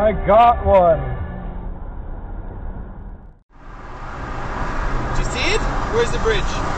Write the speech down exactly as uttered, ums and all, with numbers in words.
I got one. Did you see it? Where's the bridge?